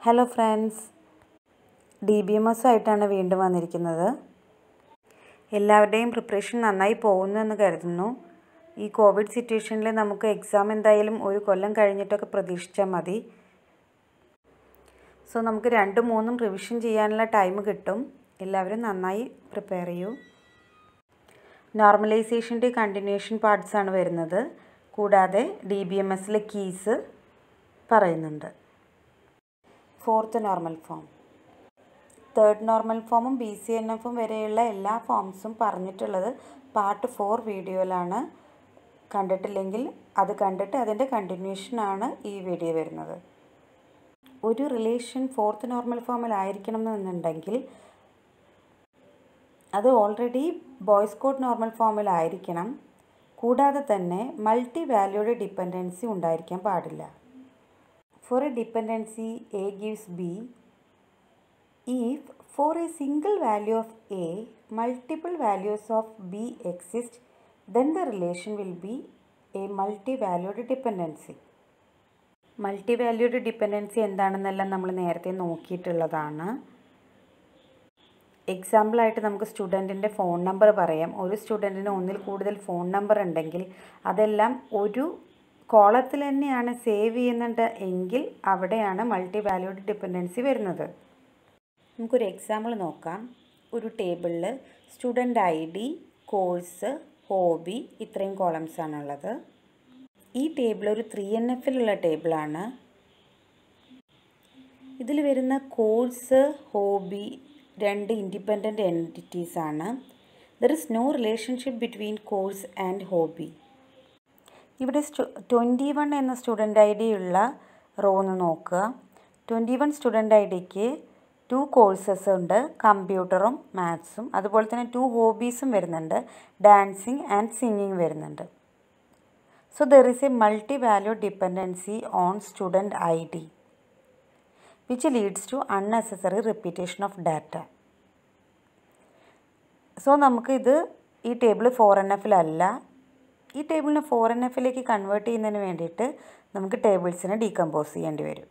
Hello friends, DBMS ആയിട്ടാണ് വീണ്ടും വന്നിരിക്കുന്നത്. എല്ലാവരുടെയും പ്രിപ്പറേഷൻ നന്നായി പോകുന്നു എന്ന് കരുതുന്നു. ഈ കോവിഡ് സിറ്റുവേഷനിൽ നമുക്ക് എക്സാം എന്തായാലും ഒരു കൊല്ലം കഴിഞ്ഞിട്ടൊക്കെ പ്രതീക്ഷിച്ചാൽ മതി. സോ നമുക്ക് 2-3 റിവിഷൻ ചെയ്യാനുള്ള ടൈം കിട്ടും. എല്ലാവരും നന്നായി പ്രിപ്പയർ ചെയ്യൂ. നോർമലൈസേഷൻ്റെ കണ്ടിന്യൂഷൻ പാർട്സാണ് വരുന്നത്. കൂടാതെ DBMSലെ കീസ് പറയുന്നുണ്ട്. 4th normal form, 3rd normal ഫോമും BCNFും വരെയുള്ള എല്ലാ ഫോംസും പറഞ്ഞിട്ടുള്ളത് പാർട്ട് 4 വീഡിയോയിലാണ്. കണ്ടിട്ടില്ലെങ്കിൽ അത് കണ്ടിട്ട് അതിൻ്റെ കണ്ടിന്യൂഷനാണ് ഈ വീഡിയോ വരുന്നത്. ഒരു റിലേഷൻ 4th നോർമൽ ഫോമിലായിരിക്കണം എന്നുണ്ടെങ്കിൽ അത് ഓൾറെഡി ബോയ്സ് കോഡ് നോർമൽ ഫോമിലായിരിക്കണം. കൂടാതെ തന്നെ മൾട്ടി വാല്യൂഡ് ഡിപ്പെൻഡൻസി ഉണ്ടായിരിക്കാൻ പാടില്ല. For a dependency A gives B, if for a single value of A, multiple values of B exist, then the relation will be a multi-valued dependency. Multi-valued dependency എന്താണെന്നെല്ലാം നമ്മൾ നേരത്തെ നോക്കിയിട്ടുള്ളതാണ്. എക്സാമ്പിളായിട്ട് നമുക്ക് സ്റ്റുഡൻറ്റിൻ്റെ phone number പറയാം. ഒരു സ്റ്റുഡൻറ്റിന് ഒന്നിൽ കൂടുതൽ phone number ഉണ്ടെങ്കിൽ അതെല്ലാം ഒരു കോളത്തിൽ തന്നെയാണ് സേവ് ചെയ്യുന്നുണ്ട് എങ്കിൽ അവിടെയാണ് മൾട്ടി വാല്യൂഡ് ഡിപ്പെൻഡൻസി വരുന്നത്. നമുക്കൊരു എക്സാമ്പിൾ നോക്കാം. ഒരു ടേബിളിൽ സ്റ്റുഡൻറ്റ് ID, കോഴ്സ്, ഹോബി ഇത്രയും കോളംസ് ആണുള്ളത്. ഈ ടേബിൾ ഒരു 3NFലുള്ള ടേബിളാണ്. ഇതിൽ വരുന്ന കോഴ്സ്, ഹോബി 2 ഇൻഡിപെൻഡൻറ്റ് എൻറ്റിറ്റീസ് ആണ്. There is no relationship between course and hobby. ഇവിടെ 21 എന്ന സ്റ്റുഡൻറ്റ് ID ഉള്ള റോ ഒന്ന് നോക്കുക. 21 സ്റ്റുഡൻറ്റ് IDക്ക് 2 കോഴ്സസ് ഉണ്ട്, കമ്പ്യൂട്ടറും മാത്സും. അതുപോലെ തന്നെ 2 ഹോബീസും വരുന്നുണ്ട്, ഡാൻസിങ് ആൻഡ് സിംഗിങ് വരുന്നുണ്ട്. So there is a multi value dependency on student ID which leads to unnecessary repetition of data. So നമുക്കിത് ഈ ടേബിൾ 4NFലല്ല. ഈ ടേബിളിനെ 4NFലേക്ക് കൺവേർട്ട് ചെയ്യുന്നതിന് വേണ്ടിയിട്ട് നമുക്ക് ടേബിൾസിനെ ഡീകമ്പോസ് ചെയ്യേണ്ടി വരും.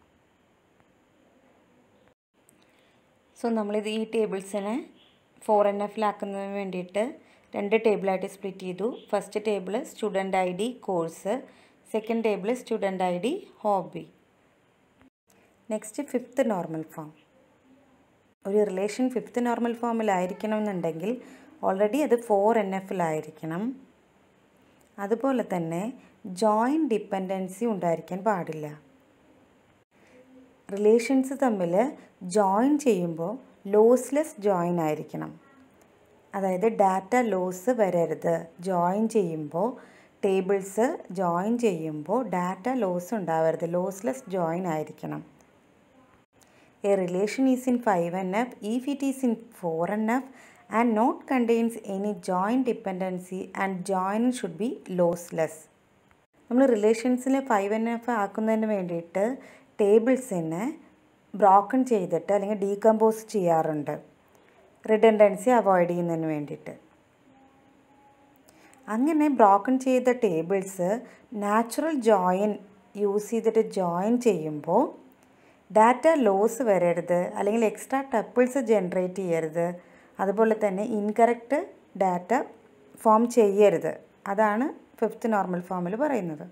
സോ നമ്മളിത് ഈ ടേബിൾസിനെ 4NFലാക്കുന്നതിന് വേണ്ടിയിട്ട് 2 ടേബിളായിട്ട് സ്പ്ലിറ്റ് ചെയ്തു. First table student ID, course. Second table student ID, hobby. Next 5th normal form. ഒരു റിലേഷൻ 5th നോർമൽ ഫോമിലായിരിക്കണം എന്നുണ്ടെങ്കിൽ ഓൾറെഡി അത് 4NFലായിരിക്കണം. അതുപോലെ തന്നെ ജോയിൻറ്റ് ഡിപ്പെൻഡൻസി ഉണ്ടായിരിക്കാൻ പാടില്ല. റിലേഷൻസ് തമ്മിൽ ജോയിൻ ചെയ്യുമ്പോൾ ലോസ്ലെസ് ജോയിൻ ആയിരിക്കണം. അതായത് ഡാറ്റ ലോസ് വരരുത്. ജോയിൻ ചെയ്യുമ്പോൾ ടേബിൾസ് ജോയിൻ ചെയ്യുമ്പോൾ ഡാറ്റ ലോസ് ഉണ്ടാവരുത്. ലോസ്ലെസ് ജോയിൻ ആയിരിക്കണം. A relation is in 5NF if it is in 4NF and not contains any joint dependency and join should be lossless. നമ്മൾ റിലേഷൻസിൽ 5NF ആക്കുന്നതിന് വേണ്ടിയിട്ട് ടേബിൾസിനെ broken ചെയ്തിട്ട് അല്ലെങ്കിൽ decompose ചെയ്യാറുണ്ട്, redundancy avoid ചെയ്യുന്നതിന് വേണ്ടിയിട്ട്. അങ്ങനെ ബ്രോക്കൺ ചെയ്ത ടേബിൾസ് നാച്ചുറൽ ജോയിൻ യൂസ് ചെയ്തിട്ട് ജോയിൻ ചെയ്യുമ്പോൾ ഡാറ്റ ലോസ് വരരുത്, അല്ലെങ്കിൽ എക്സ്ട്രാ ടപ്പിൾസ് ജനറേറ്റ് ചെയ്യരുത്. അതുപോലെ തന്നെ ഇൻകറക്റ്റ് ഡാറ്റ ഫോം ചെയ്യരുത്. അതാണ് 5th നോർമൽ ഫോമിൽ പറയുന്നത്.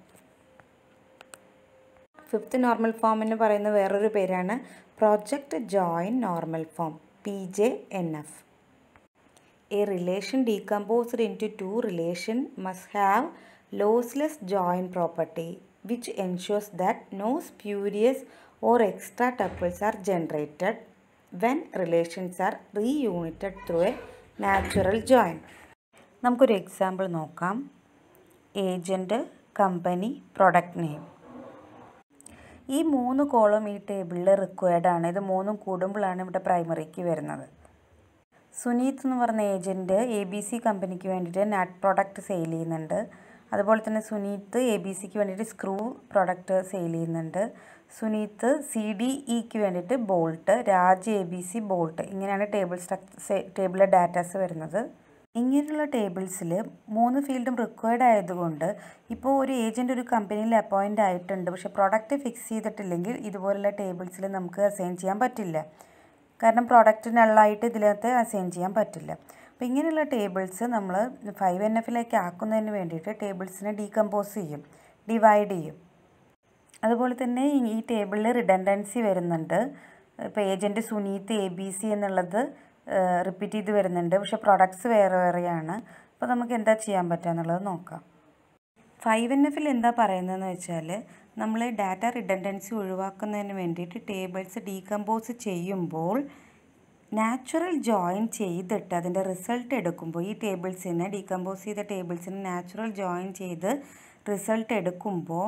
5th നോർമൽ ഫോമിന് പറയുന്ന വേറൊരു പേരാണ് project join normal form, PJNF. A relation decomposed into 2 relation must have lossless join property which ensures that no spurious or extra tuples are generated when relations are reunited through a natural join. നമുക്കൊരു example നോക്കാം. Agent, company, product name. ഈ 3 column ഈ ടേബിളിൽ required ആണ്. ഇത് 3 കൂടുമ്പോഴാണ് ഇവിടെ പ്രൈമറിക്ക് വരുന്നത്. സുനീത് എന്ന് പറഞ്ഞ ഏജൻറ്റ് ABC കമ്പനിക്ക് വേണ്ടിയിട്ട് നട്ട് പ്രൊഡക്റ്റ് സെയിൽ ചെയ്യുന്നുണ്ട്. അതുപോലെ തന്നെ സുനീത് ABCക്ക് വേണ്ടിയിട്ട് സ്ക്രൂ പ്രൊഡക്റ്റ് സെയിൽ ചെയ്യുന്നുണ്ട്. സുനീത് CDEക്ക് വേണ്ടിയിട്ട് ബോൾട്ട്, രാജ് ABC ബോൾട്ട്. ഇങ്ങനെയാണ് ടേബിളിലെ ഡാറ്റാസ് വരുന്നത്. ഇങ്ങനെയുള്ള ടേബിൾസിൽ 3 ഫീൽഡും റിക്വയർഡ് ആയതുകൊണ്ട് ഇപ്പോൾ ഒരു ഏജൻറ്റ് ഒരു കമ്പനിയിൽ അപ്പോയിൻ്റ് ആയിട്ടുണ്ട്, പക്ഷേ പ്രൊഡക്റ്റ് ഫിക്സ് ചെയ്തിട്ടില്ലെങ്കിൽ ഇതുപോലുള്ള ടേബിൾസിൽ നമുക്ക് അസൈൻ ചെയ്യാൻ പറ്റില്ല. കാരണം പ്രൊഡക്റ്റ് നള്ളായിട്ട് ഇതിനകത്ത് അസൈൻ ചെയ്യാൻ പറ്റില്ല. അപ്പോൾ ഇങ്ങനെയുള്ള ടേബിൾസ് നമ്മൾ 5NF ആക്കുന്നതിന് വേണ്ടിയിട്ട് ടേബിൾസിനെ ഡീകമ്പോസ് ചെയ്യും, ഡിവൈഡ് ചെയ്യും. അതുപോലെ തന്നെ ഈ ടേബിളിൽ റിഡൻഡൻസി വരുന്നുണ്ട്. ഇപ്പോൾ ഏജൻറ്റ് സുനീത് ABC എന്നുള്ളത് റിപ്പീറ്റ് ചെയ്ത് വരുന്നുണ്ട്, പക്ഷേ പ്രൊഡക്ട്സ് വേറെ വേറെയാണ്. അപ്പോൾ നമുക്ക് എന്താ ചെയ്യാൻ പറ്റുക എന്നുള്ളത് നോക്കാം. 5NF എന്താ പറയുന്നതെന്ന് വെച്ചാൽ നമ്മൾ ഡാറ്റ റിഡൻഡൻസി ഒഴിവാക്കുന്നതിന് വേണ്ടിയിട്ട് ടേബിൾസ് ഡീകമ്പോസ് ചെയ്യുമ്പോൾ നാച്ചുറൽ ജോയിൻ ചെയ്തിട്ട് അതിൻ്റെ റിസൾട്ട് എടുക്കുമ്പോൾ ഈ ടേബിൾസിനെ ഡീകമ്പോസ് ചെയ്ത ടേബിൾസിനെ നാച്ചുറൽ ജോയിൻ ചെയ്ത് റിസൾട്ട് എടുക്കുമ്പോൾ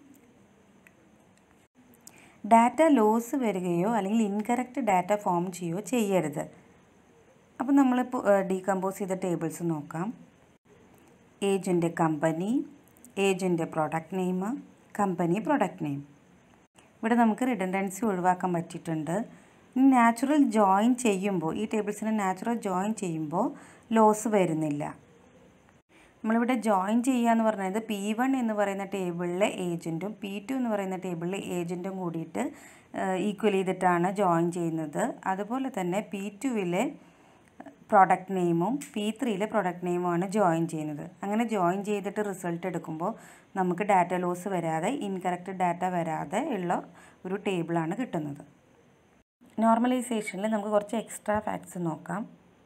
ഡാറ്റ ലോസ് വരികയോ അല്ലെങ്കിൽ ഇൻകറക്റ്റ് ഡാറ്റ ഫോം ചെയ്യുകയോ ചെയ്യരുത്. അപ്പോൾ നമ്മളിപ്പോൾ ഡീകമ്പോസ് ചെയ്ത ടേബിൾസ് നോക്കാം. Agent company, agent product name, company product name. ഇവിടെ നമുക്ക് റിഡൻഡൻസി ഒഴിവാക്കാൻ പറ്റിയിട്ടുണ്ട്. ഇനി നാച്ചുറൽ ജോയിൻ ചെയ്യുമ്പോൾ ഈ ടേബിൾസിനെ നാച്ചുറൽ ജോയിൻ ചെയ്യുമ്പോൾ ലോസ് വരുന്നില്ല. നമ്മളിവിടെ ജോയിൻ ചെയ്യുക എന്ന് പറയുന്നത് P1 എന്ന് പറയുന്ന ടേബിളിലെ ഏജൻറ്റും P2 എന്ന് പറയുന്ന ടേബിളിലെ ഏജൻറ്റും കൂടിയിട്ട് ഈക്വൽ ചെയ്തിട്ടാണ് ജോയിൻ ചെയ്യുന്നത്. അതുപോലെ തന്നെ P2വിലെ പ്രൊഡക്റ്റ് നെയിമും P3യിലെ പ്രൊഡക്റ്റ് നെയിമുമാണ് ജോയിൻ ചെയ്യുന്നത്. അങ്ങനെ ജോയിൻ ചെയ്തിട്ട് റിസൾട്ട് എടുക്കുമ്പോൾ നമുക്ക് ഡാറ്റ ലോസ് വരാതെ ഇൻകറക്റ്റ് ഡാറ്റ വരാതെ ഉള്ള ഒരു ടേബിളാണ് കിട്ടുന്നത്. നോർമലൈസേഷനിൽ നമുക്ക് കുറച്ച് എക്സ്ട്രാ ഫാക്ട്സ് നോക്കാം.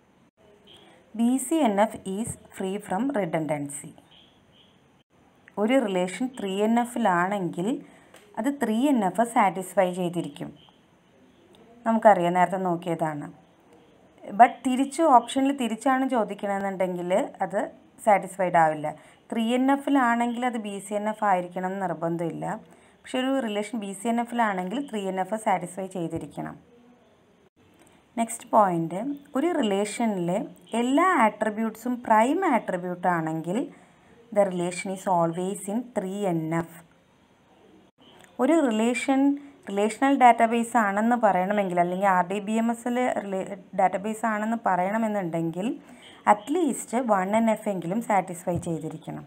BCNF is free from redundancy. ഒരു റിലേഷൻ 3NFലാണെങ്കിൽ അത് 3NF സാറ്റിസ്ഫൈ ചെയ്തിരിക്കും. നമുക്കറിയാം, നേരത്തെ നോക്കിയതാണ്. ബട്ട് ഓപ്ഷനിൽ തിരിച്ചാണ് ചോദിക്കണമെന്നുണ്ടെങ്കിൽ അത് സാറ്റിസ്ഫൈഡ് ആവില്ല. 3NFലാണെങ്കിൽ അത് BCNF ആയിരിക്കണം എന്ന് നിർബന്ധമില്ല. പക്ഷെ ഒരു റിലേഷൻ BCNFലാണെങ്കിൽ 3NF സാറ്റിസ്ഫൈ ചെയ്തിരിക്കണം. നെക്സ്റ്റ് പോയിൻ്റ്, ഒരു റിലേഷനിലെ എല്ലാ ആട്രിബ്യൂട്ട്സും പ്രൈം ആട്രിബ്യൂട്ട് ആണെങ്കിൽ the relation is always in 3NF. ഒരു റിലേഷണൽ ഡാറ്റാബേസ് ആണെന്ന് പറയണമെങ്കിൽ അല്ലെങ്കിൽ RDBMSൽ ഡാറ്റാബേസ് ആണെന്ന് പറയണമെന്നുണ്ടെങ്കിൽ അറ്റ്ലീസ്റ്റ് 1NF എങ്കിലും സാറ്റിസ്ഫൈ ചെയ്തിരിക്കണം.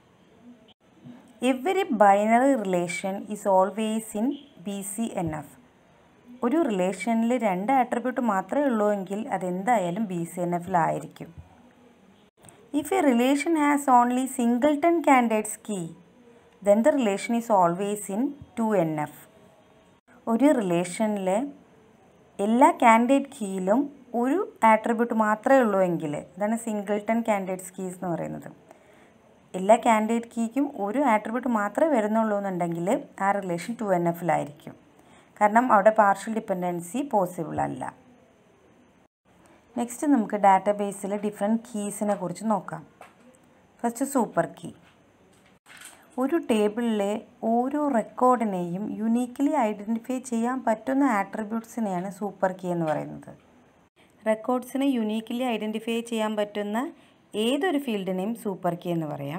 Every binary relation is always in BCNF. ഒരു റിലേഷനിൽ 2 ആട്രിബ്യൂട്ട് മാത്രമേ ഉള്ളൂ എങ്കിൽ അതെന്തായാലും BCNFലായിരിക്കും. If a relation has only singleton candidates key then the relation is always in 2NF. ഒരു റിലേഷനിലെ എല്ലാ കാൻഡിഡേറ്റ് കീയിലും ഒരു ആട്രിബ്യൂട്ട് മാത്രമേ ഉള്ളൂ എങ്കിൽ, ഇതാണ് സിംഗിൾട്ടൺ കാൻഡിഡേറ്റ്സ് കീസ് എന്ന് പറയുന്നത്. എല്ലാ കാൻഡിഡേറ്റ് കീക്കും ഒരു ആട്രിബ്യൂട്ട് മാത്രമേ വരുന്നുള്ളൂ എന്നുണ്ടെങ്കിൽ ആ റിലേഷൻ 2NFലായിരിക്കും. കാരണം അവിടെ പാർഷ്യൽ ഡിപ്പെൻഡൻസി പോസിബിൾ അല്ല. നെക്സ്റ്റ് നമുക്ക് ഡാറ്റാബേസിൽ ഡിഫറെൻറ്റ് കീസിനെ കുറിച്ച് നോക്കാം. First super key. ഒരു ടേബിളിലെ ഓരോ റെക്കോർഡിനെയും യുണീക്കലി ഐഡൻറ്റിഫൈ ചെയ്യാൻ പറ്റുന്ന ആട്രിബ്യൂട്ട്സിനെയാണ് സൂപ്പർ കീ എന്ന് പറയുന്നത്. റെക്കോർഡ്സിനെ യുണീക്കലി ഐഡൻറ്റിഫൈ ചെയ്യാൻ പറ്റുന്ന ഏതൊരു ഫീൽഡിനെയും സൂപ്പർ കീ എന്ന് പറയാം.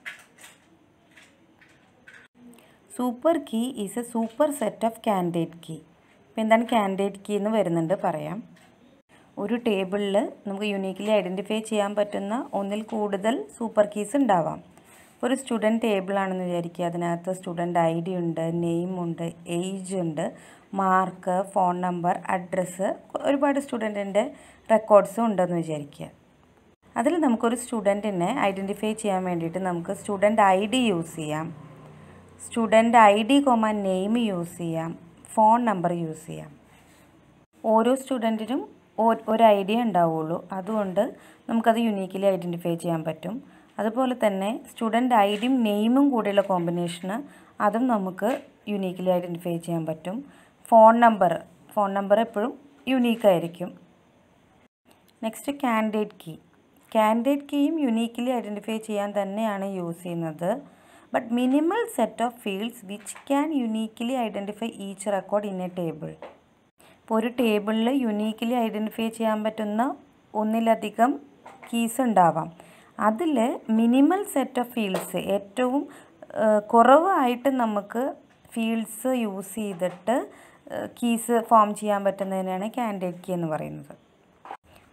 Super key is a super set of candidate key. ഇപ്പോൾ എന്താണ് കാൻഡിഡേറ്റ് കീ എന്ന് വരുന്നുണ്ട്, പറയാം. ഒരു ടേബിളിൽ നമുക്ക് യുണീക്കലി ഐഡൻറ്റിഫൈ ചെയ്യാൻ പറ്റുന്ന ഒന്നിൽ കൂടുതൽ സൂപ്പർ കീസ് ഉണ്ടാവാം. ഒരു സ്റ്റുഡൻറ്റ് ടേബിളാണെന്ന് വിചാരിക്കുക. അതിനകത്ത് സ്റ്റുഡൻറ്റ് ID ഉണ്ട്, നെയിമുണ്ട്, ഏജ് ഉണ്ട്, മാർക്ക്, ഫോൺ നമ്പർ, അഡ്രസ്സ്, ഒരുപാട് സ്റ്റുഡൻറ്റിൻ്റെ റെക്കോർഡ്സും ഉണ്ടെന്ന് വിചാരിക്കുക. അതിൽ നമുക്കൊരു സ്റ്റുഡൻറ്റിനെ ഐഡൻറ്റിഫൈ ചെയ്യാൻ വേണ്ടിയിട്ട് നമുക്ക് സ്റ്റുഡൻറ്റ് ID യൂസ് ചെയ്യാം, സ്റ്റുഡൻറ്റ് ID, നെയിം യൂസ് ചെയ്യാം, ഫോൺ നമ്പർ യൂസ് ചെയ്യാം. ഓരോ സ്റ്റുഡൻറ്റിനും ഒരു ഐഡിയ ഉണ്ടാവുള്ളൂ, അതുകൊണ്ട് നമുക്കത് യുണീക്കലി ഐഡൻറ്റിഫൈ ചെയ്യാൻ പറ്റും. അതുപോലെ തന്നെ സ്റ്റുഡൻറ്റ് IDയും നെയിമും കൂടെയുള്ള കോമ്പിനേഷന് അതും നമുക്ക് യുണീക്കലി ഐഡൻറ്റിഫൈ ചെയ്യാൻ പറ്റും. ഫോൺ നമ്പർ എപ്പോഴും യുണീക്കായിരിക്കും. നെക്സ്റ്റ് കാൻഡിഡേറ്റ് കീയും യുണീക്കലി ഐഡൻറ്റിഫൈ ചെയ്യാൻ തന്നെയാണ് യൂസ് ചെയ്യുന്നത്. But minimal set of fields which can uniquely identify each record in a table. ഇപ്പോൾ ഒരു ടേബിളിൽ യുണീക്കലി ഐഡൻറ്റിഫൈ ചെയ്യാൻ പറ്റുന്ന ഒന്നിലധികം കീസ് ഉണ്ടാവാം. അതിൽ മിനിമൽ സെറ്റ് ഓഫ് ഫീൽഡ്സ്, ഏറ്റവും കുറവായിട്ട് നമുക്ക് ഫീൽഡ്സ് യൂസ് ചെയ്തിട്ട് കീസ് ഫോം ചെയ്യാൻ പറ്റുന്നതിനാണ് കാൻഡിഡേറ്റ് കീ എന്ന് പറയുന്നത്.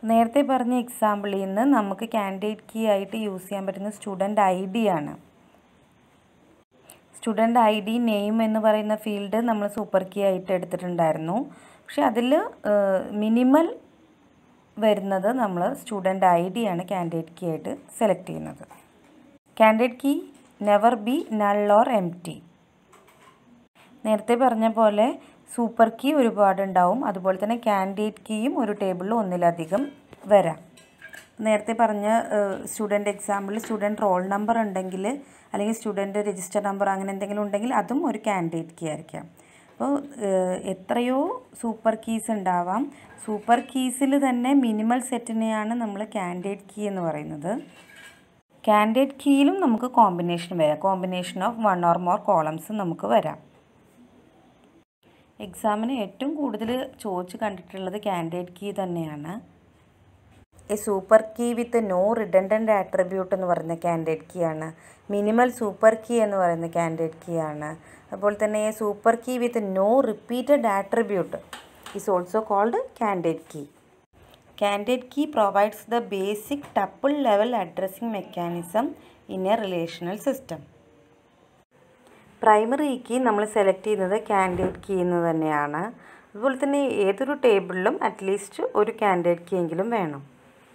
നേരത്തെ പറഞ്ഞ എക്സാമ്പിളിൽ നിന്ന് നമുക്ക് കാൻഡിഡേറ്റ് കീ ആയിട്ട് യൂസ് ചെയ്യാൻ പറ്റുന്ന സ്റ്റുഡൻറ്റ് ഐ ഡി ആണ്. സ്റ്റുഡൻറ്റ് ഐ ഡി നെയിം എന്ന് പറയുന്ന ഫീൽഡ് നമ്മൾ സൂപ്പർ കീ ആയിട്ട് എടുത്തിട്ടുണ്ടായിരുന്നു. പക്ഷെ അതിൽ മിനിമൽ വരുന്നത് നമ്മൾ സ്റ്റുഡൻറ്റ് ഐ ഡി ആണ് കാൻഡിഡേറ്റ് കീ ആയിട്ട് സെലക്ട് ചെയ്യുന്നത്. Candidate key never be null or empty. നേരത്തെ പറഞ്ഞ പോലെ സൂപ്പർ കീ ഒരുപാടുണ്ടാവും, അതുപോലെ തന്നെ കാൻഡിഡേറ്റ് കീയും ഒരു ടേബിളിൽ ഒന്നിലധികം വരാം. നേരത്തെ പറഞ്ഞ student example student roll number ഉണ്ടെങ്കിൽ അല്ലെങ്കിൽ സ്റ്റുഡൻറ്റ് രജിസ്റ്റർ നമ്പർ അങ്ങനെ എന്തെങ്കിലും ഉണ്ടെങ്കിൽ അതും ഒരു കാൻഡിഡേറ്റ് കീ ആയിരിക്കാം. അപ്പോൾ എത്രയോ സൂപ്പർ കീസ് ഉണ്ടാവാം. സൂപ്പർ കീസിൽ തന്നെ മിനിമൽ സെറ്റിനെയാണ് നമ്മൾ കാൻഡിഡേറ്റ് കീ എന്ന് പറയുന്നത്. കാൻഡിഡേറ്റ് കീയിലും നമുക്ക് കോമ്പിനേഷൻ വരാം. Combination of 1 or more columns നമുക്ക് വരാം. എക്സാമിന് ഏറ്റവും കൂടുതൽ ചോദിച്ച് കണ്ടിട്ടുള്ളത് കാൻഡിഡേറ്റ് കീ തന്നെയാണ്. A super key with no redundant attribute എന്ന് പറയുന്ന കാൻഡിഡേറ്റ് കീ ആണ്. മിനിമൽ സൂപ്പർ കീ എന്ന് പറയുന്ന കാൻഡിഡേറ്റ് കീ ആണ്. അതുപോലെ തന്നെ a super key with no repeated attribute is also called candidate key. Candidate key provides the basic tuple level addressing mechanism in a relational system. Primary key നമ്മൾ select ചെയ്യുന്നത് candidate key എന്ന് തന്നെയാണ്. അതുപോലെ തന്നെ ഏതൊരു ടേബിളിലും അറ്റ്ലീസ്റ്റ് ഒരു candidate key എങ്കിലും വേണം.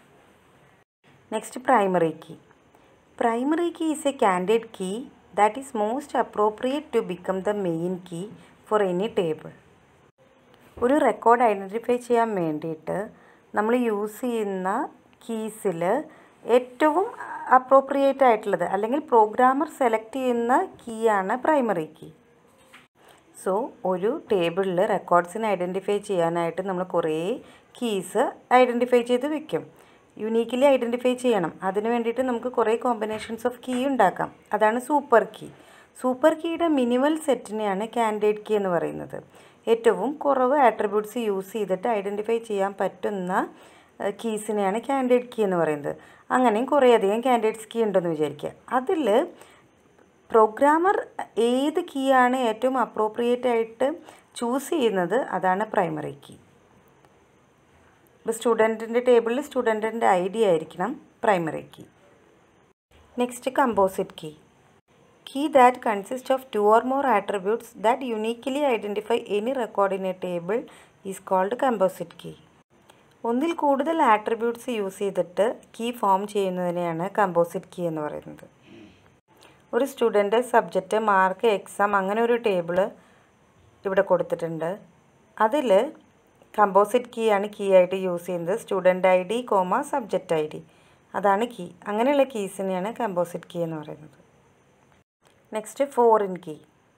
Next primary key. Primary key is a candidate key that is most appropriate to become the main key for any table. ഒരു റെക്കോർഡ് ഐഡൻറ്റിഫൈ ചെയ്യാൻ വേണ്ടിയിട്ട് നമ്മൾ യൂസ് ചെയ്യുന്ന കീസിൽ ഏറ്റവും അപ്രോപ്രിയേറ്റ് ആയിട്ടുള്ളത് അല്ലെങ്കിൽ പ്രോഗ്രാമർ സെലക്ട് ചെയ്യുന്ന കീ ആണ് പ്രൈമറി കീ. സോ ഒരു ടേബിളിൽ റെക്കോർഡ്സിനെ ഐഡൻറ്റിഫൈ ചെയ്യാനായിട്ട് നമ്മൾ കുറേ കീസ് ഐഡൻറ്റിഫൈ ചെയ്ത് വെക്കും. യുണീക്കലി ഐഡൻറ്റിഫൈ ചെയ്യണം. അതിന് വേണ്ടിയിട്ട് നമുക്ക് കുറേ കോമ്പിനേഷൻസ് ഓഫ് കീ ഉണ്ടാക്കാം. അതാണ് സൂപ്പർ കീ. സൂപ്പർ കീയുടെ മിനിമൽ സെറ്റിനെയാണ് കാൻഡിഡേറ്റ് കീ എന്ന് പറയുന്നത്. ഏറ്റവും കുറവ് ആട്രിബ്യൂട്ട്സ് യൂസ് ചെയ്തിട്ട് ഐഡൻറ്റിഫൈ ചെയ്യാൻ പറ്റുന്ന കീസിനെയാണ് കാൻഡിഡേറ്റ് കീ എന്ന് പറയുന്നത്. അങ്ങനെയും കുറേയധികം കാൻഡിഡേറ്റ്സ് കീ ഉണ്ടെന്ന് വിചാരിക്കുക. അതിൽ പ്രോഗ്രാമർ ഏത് കീ ആണ് ഏറ്റവും അപ്രോപ്രിയേറ്റ് ആയിട്ട് ചൂസ് ചെയ്യുന്നത് അതാണ് പ്രൈമറി കീ. ഇപ്പോൾ സ്റ്റുഡൻറ്റിൻ്റെ ടേബിളിൽ സ്റ്റുഡൻറ്റിൻ്റെ ഐ ഡി ആയിരിക്കണം primary key. Next composite key. Key that consists of 2 or more attributes that uniquely identify any record in a table is called composite key. ഒന്നിൽ കൂടുതൽ ആട്രിബ്യൂട്ട്സ് യൂസ് ചെയ്തിട്ട് കീ ഫോം ചെയ്യുന്നതിനെയാണ് composite key എന്ന് പറയുന്നത്. ഒരു student, subject, mark, exam അങ്ങനെ ഒരു table ഇവിടെ കൊടുത്തിട്ടുണ്ട്. അതിൽ കമ്പോസിറ്റ് കീ ആണ് കീ ആയിട്ട് യൂസ് ചെയ്യുന്നത്. Student I D, subject I D അതാണ് കീ. അങ്ങനെയുള്ള കീസിനെയാണ് കമ്പോസിറ്റ് കീ എന്ന് പറയുന്നത്. Next foreign key.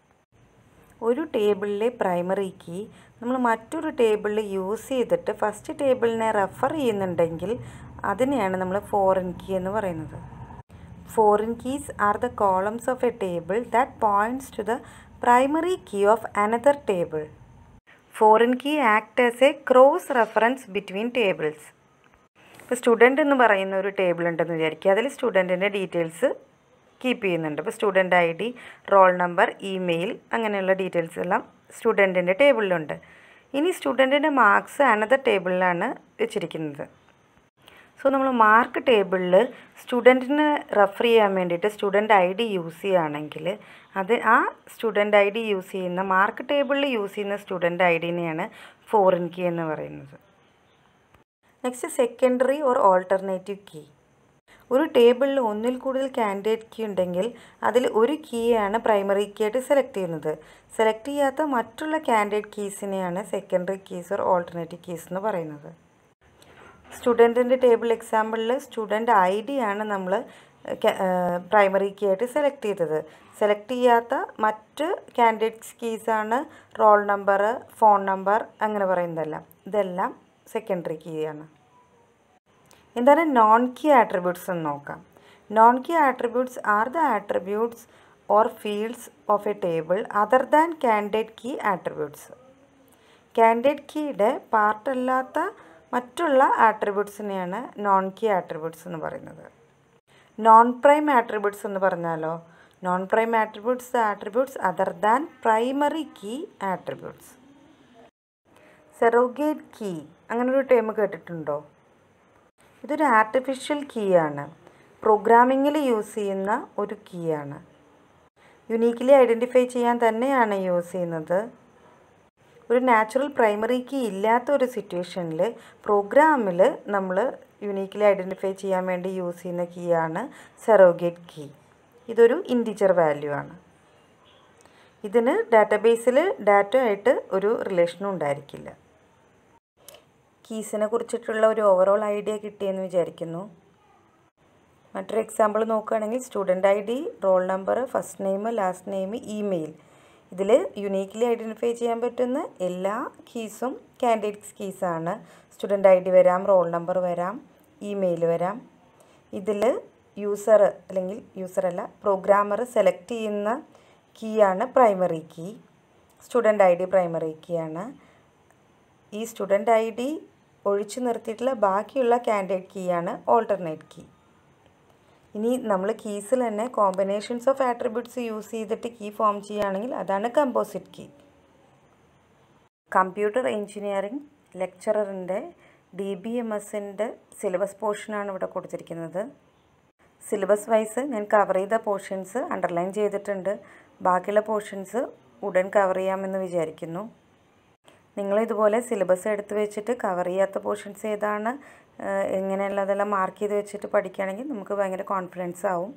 ഒരു ടേബിളിലെ പ്രൈമറി കീ നമ്മൾ മറ്റൊരു ടേബിളിൽ യൂസ് ചെയ്തിട്ട് ഫസ്റ്റ് ടേബിളിനെ റെഫർ ചെയ്യുന്നുണ്ടെങ്കിൽ അതിനെയാണ് നമ്മൾ ഫോറിൻ കീ എന്ന് പറയുന്നത്. Foreign keys are the columns of a table that points to the primary key of another table. Foreign key act as a cross reference between tables. ഇപ്പോൾ student എന്ന് പറയുന്ന ഒരു table ഉണ്ടെന്ന് വിചാരിക്കുക. അതിൽ സ്റ്റുഡൻറ്റിൻ്റെ ഡീറ്റെയിൽസ് കീപ്പ് ചെയ്യുന്നുണ്ട്. ഇപ്പോൾ student I D, roll number, email അങ്ങനെയുള്ള ഡീറ്റെയിൽസ് എല്ലാം സ്റ്റുഡൻറ്റിൻ്റെ ടേബിളിലുണ്ട്. ഇനി സ്റ്റുഡൻറ്റിൻ്റെ മാർക്സ് അനദർ ടേബിളിലാണ് വെച്ചിരിക്കുന്നത്. സോ നമ്മൾ മാർക്ക് ടേബിളിൽ സ്റ്റുഡൻറ്റിനെ റെഫർ ചെയ്യാൻ വേണ്ടിയിട്ട് സ്റ്റുഡൻറ്റ് ഐ ഡി യൂസ് ചെയ്യുകയാണെങ്കിൽ അത് ആ സ്റ്റുഡൻറ്റ് ഐ ഡി യൂസ് ചെയ്യുന്ന മാർക്ക് ടേബിളിൽ യൂസ് ചെയ്യുന്ന സ്റ്റുഡൻറ്റ് ഐ ഡിനെയാണ് ഫോറിൻ കീ എന്ന് പറയുന്നത്. Next secondary or alternative key. ഒരു ടേബിളിൽ ഒന്നിൽ കൂടുതൽ കാൻഡിഡേറ്റ് കീ ഉണ്ടെങ്കിൽ അതിൽ ഒരു കീയാണ് പ്രൈമറി കീ ആയിട്ട് സെലക്ട് ചെയ്യുന്നത്. സെലക്ട് ചെയ്യാത്ത മറ്റുള്ള കാൻഡിഡേറ്റ് കീസിനെയാണ് secondary keys or alternative keys എന്ന് പറയുന്നത്. സ്റ്റുഡൻറ്റിൻ്റെ ടേബിൾ എക്സാമ്പിളിൽ സ്റ്റുഡൻറ്റ് ഐ ഡി ആണ് നമ്മൾ പ്രൈമറി കീ ആയിട്ട് സെലക്ട് ചെയ്തത്. സെലക്ട് ചെയ്യാത്ത മറ്റ് candidates കീസാണ് role number, phone number അങ്ങനെ പറയുന്നതെല്ലാം. ഇതെല്ലാം സെക്കൻഡറി കീ ആണ്. എന്താണ് നോൺ കീ ആട്രിബ്യൂട്ട്സ് എന്ന് നോക്കാം. Non key attributes are the attributes or fields of a table other than candidate key attributes. Candidate കീയുടെ പാർട്ടല്ലാത്ത മറ്റുള്ള ആട്രിബ്യൂട്ട്സിനെയാണ് നോൺ കീ ആട്രിബ്യൂട്ട്സ് എന്ന് പറയുന്നത്. നോൺ പ്രൈം ആട്രിബ്യൂട്ട്സ് എന്ന് പറഞ്ഞാലോ, non prime attributes the attributes other than primary key attributes. Surrogate key അങ്ങനൊരു term കേട്ടിട്ടുണ്ടോ? ഇതൊരു ആർട്ടിഫിഷ്യൽ കീ ആണ്. പ്രോഗ്രാമിങ്ങിൽ യൂസ് ചെയ്യുന്ന ഒരു കീ ആണ്. യുണീക്ക്ലി ഐഡൻറ്റിഫൈ ചെയ്യാൻ തന്നെയാണ് യൂസ് ചെയ്യുന്നത്. ഒരു നാച്ചുറൽ പ്രൈമറി കീ ഇല്ലാത്ത ഒരു സിറ്റുവേഷനിൽ പ്രോഗ്രാമിൽ നമ്മൾ യുണീക്ക്ലി ഐഡൻറ്റിഫൈ ചെയ്യാൻ വേണ്ടി യൂസ് ചെയ്യുന്ന കീ ആണ് സറോഗേറ്റ് കീ. ഇതൊരു ഇൻറ്റിജർ വാല്യൂ ആണ്. ഇതിന് ഡാറ്റാബേസിൽ ഡാറ്റ ആയിട്ട് ഒരു റിലേഷനും ഉണ്ടായിരിക്കില്ല. കീസിനെ കുറിച്ചിട്ടുള്ള ഒരു ഓവറോൾ ഐഡിയ കിട്ടിയെന്ന് വിചാരിക്കുന്നു. മറ്റൊരു എക്സാമ്പിൾ നോക്കുകയാണെങ്കിൽ student ID, roll number, first name, last name, email. ഇതിൽ യുണീക്ക്ലി ഐഡൻറ്റിഫൈ ചെയ്യാൻ പറ്റുന്ന എല്ലാ കീസും കാൻഡിഡേറ്റ്സ് കീസാണ്. സ്റ്റുഡൻ്റ് ID വരാം, റോൾ നമ്പർ വരാം, ഇമെയിൽ വരാം. ഇതിൽ യൂസർ അല്ലെങ്കിൽ യൂസറല്ല പ്രോഗ്രാമർ സെലക്ട് ചെയ്യുന്ന കീ ആണ് primary key. Student ID primary key ആണ്. ഈ സ്റ്റുഡൻ്റ് ID ഒഴിച്ചു നിർത്തിയിട്ടുള്ള ബാക്കിയുള്ള കാൻഡിഡേറ്റ് കീ ആണ് ഓൾട്ടർനേറ്റ് കീ. ഇനി നമ്മൾ കീസിൽ തന്നെ കോമ്പിനേഷൻസ് ഓഫ് ആട്രിബ്യൂട്ട്സ് യൂസ് ചെയ്തിട്ട് കീ ഫോം ചെയ്യുകയാണെങ്കിൽ അതാണ് കമ്പോസിറ്റ് കീ. കമ്പ്യൂട്ടർ എഞ്ചിനീയറിംഗ് ലെക്ചററിൻ്റെ DBMSൻ്റെ സിലബസ് പോർഷനാണ് ഇവിടെ കൊടുത്തിരിക്കുന്നത്. സിലബസ് വൈസ് ഞാൻ കവർ ചെയ്ത പോർഷൻസ് അണ്ടർലൈൻ ചെയ്തിട്ടുണ്ട്. ബാക്കിയുള്ള പോർഷൻസ് ഉടൻ കവർ ചെയ്യാമെന്ന് വിചാരിക്കുന്നു. നിങ്ങളിതുപോലെ സിലബസ് എടുത്ത് വെച്ചിട്ട് കവർ ചെയ്യാത്ത പോർഷൻസ് ഏതാണ് എങ്ങനെയുള്ളതെല്ലാം മാർക്ക് ചെയ്ത് വെച്ചിട്ട് പഠിക്കുകയാണെങ്കിൽ നമുക്ക് ഭയങ്കര കോൺഫിഡൻസ് ആവും.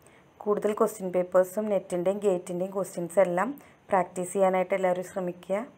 കൂടുതൽ ക്വസ്റ്റ്യൻ പേപ്പേഴ്സും നെറ്റിൻ്റെയും ഗേറ്റിൻ്റെയും ക്വസ്റ്റ്യൻസ് എല്ലാം പ്രാക്ടീസ് ചെയ്യാനായിട്ട് എല്ലാവരും ശ്രമിക്കുക.